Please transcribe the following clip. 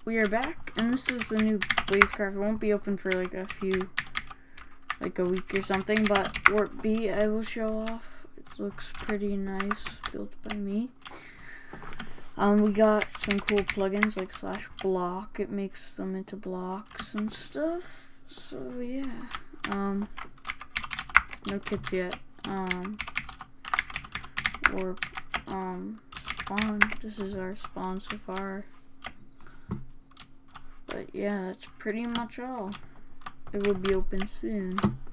we are back, and this is the new BlazeKraft. It won't be open for like a week or something, but Warp B I will show off. It looks pretty nice, built by me. We got some cool plugins like /block. It makes them into blocks and stuff. So yeah. No kits yet. Warp spawn. This is our spawn so far. But yeah, that's pretty much all. It will be open soon.